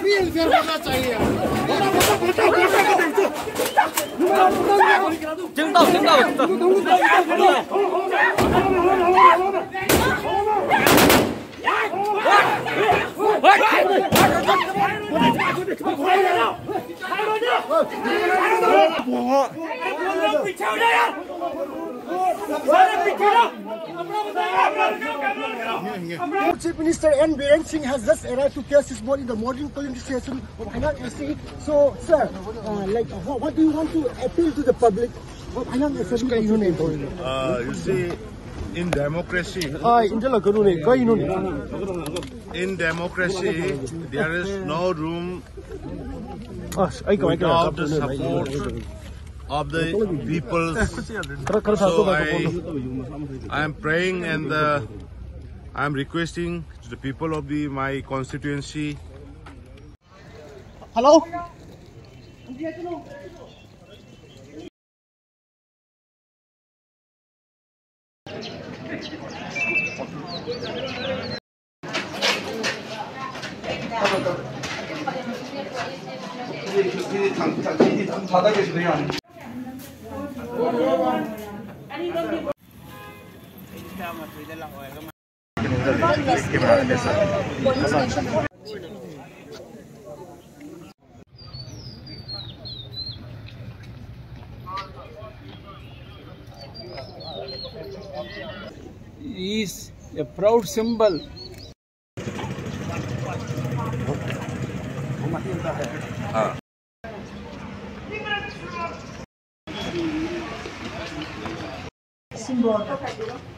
Free and fair होना चाहिए Chief Minister N. Biren Singh has just arrived to cast his vote in the modern polling station of Hanang SE. So, sir, what do you want to appeal to the public of Hanang SE? You see, in democracy, there is no room without the support of the people. So I am praying and I am requesting to the people of my constituency. Hello? Is a proud symbol. Symbol.